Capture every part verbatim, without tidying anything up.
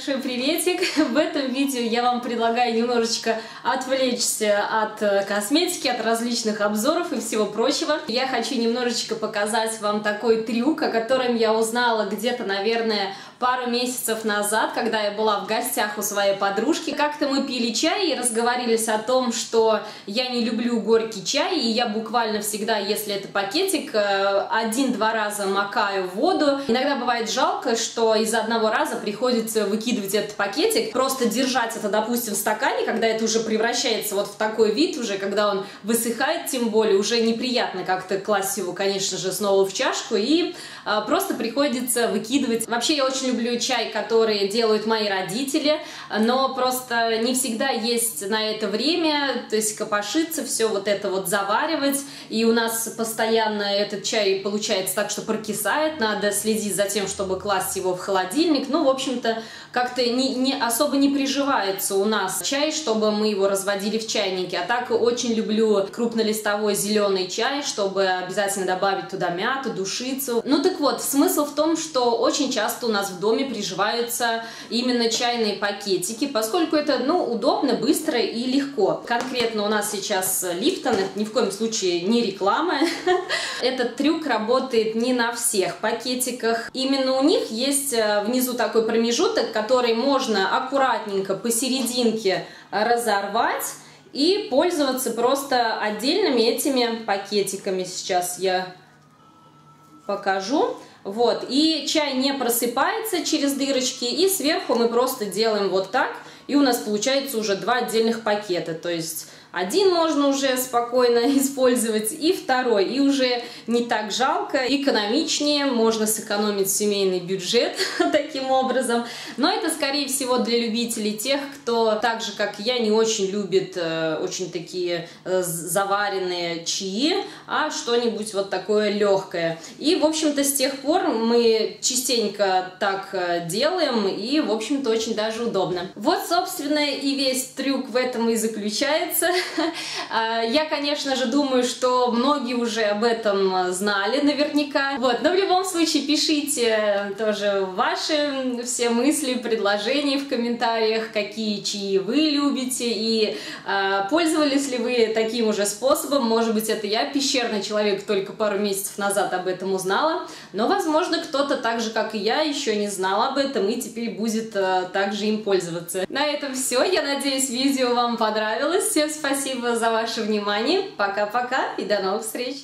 большой приветик! В этом видео я вам предлагаю немножечко отвлечься от косметики, от различных обзоров и всего прочего. Я хочу немножечко показать вам такой трюк, о котором я узнала где-то, наверное, пару месяцев назад, когда я была в гостях у своей подружки. Как-то мы пили чай и разговорились о том, что я не люблю горький чай, и я буквально всегда, если это пакетик, один-два раза макаю в воду. Иногда бывает жалко, что из одного раза приходится выкидывать этот пакетик, просто держать это, допустим, в стакане, когда это уже превращается вот в такой вид, уже когда он высыхает, тем более, уже неприятно как-то класть его, конечно же, снова в чашку, и а, просто приходится выкидывать. Вообще, я очень люблю чай, который делают мои родители, но просто не всегда есть на это время, то есть копошиться, все вот это вот заваривать, и у нас постоянно этот чай получается так, что прокисает, надо следить за тем, чтобы класть его в холодильник. Ну, в общем-то, как-то не, не, особо не приживается у нас чай, чтобы мы его разводили в чайнике. А так очень люблю крупнолистовой зеленый чай, чтобы обязательно добавить туда мяту, душицу. Ну так вот, смысл в том, что очень часто у нас в доме приживаются именно чайные пакетики, поскольку это, ну, удобно, быстро и легко. Конкретно у нас сейчас Липтон, это ни в коем случае не реклама. Этот трюк работает не на всех пакетиках. Именно у них есть внизу такой промежуток, который можно аккуратненько посерединке разорвать и пользоваться просто отдельными этими пакетиками. Сейчас я покажу. Вот, и чай не просыпается через дырочки, и сверху мы просто делаем вот так, и у нас получается уже два отдельных пакета, то есть один можно уже спокойно использовать, и второй, и уже не так жалко, экономичнее, можно сэкономить семейный бюджет таким образом. Но это, скорее всего, для любителей тех, кто, так же как я, не очень любит э, очень такие э, заваренные чаи, а что-нибудь вот такое легкое. И, в общем-то, с тех пор мы частенько так э, делаем, и, в общем-то, очень даже удобно. Вот, собственно, и весь трюк в этом и заключается. Я, конечно же, думаю, что многие уже об этом знали наверняка. Вот, но в любом случае пишите тоже ваши все мысли, предложения в комментариях, какие чаи вы любите и э, пользовались ли вы таким уже способом. Может быть, это я, пещерный человек, только пару месяцев назад об этом узнала, но, возможно, кто-то так же, как и я, еще не знал об этом и теперь будет э, также им пользоваться. На этом все. Я надеюсь, видео вам понравилось. Всем спасибо. Спасибо за ваше внимание. Пока-пока и до новых встреч.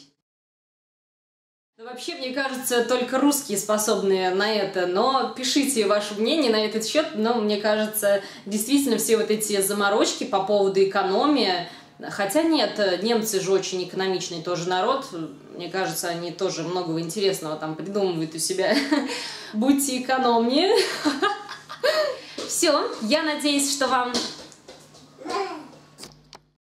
Ну, вообще, мне кажется, только русские способны на это, но пишите ваше мнение на этот счет. Но мне кажется, действительно все вот эти заморочки по поводу экономии. Хотя нет, немцы же очень экономичный тоже народ. Мне кажется, они тоже многого интересного там придумывают у себя. Будьте экономнее. Все, я надеюсь, что вам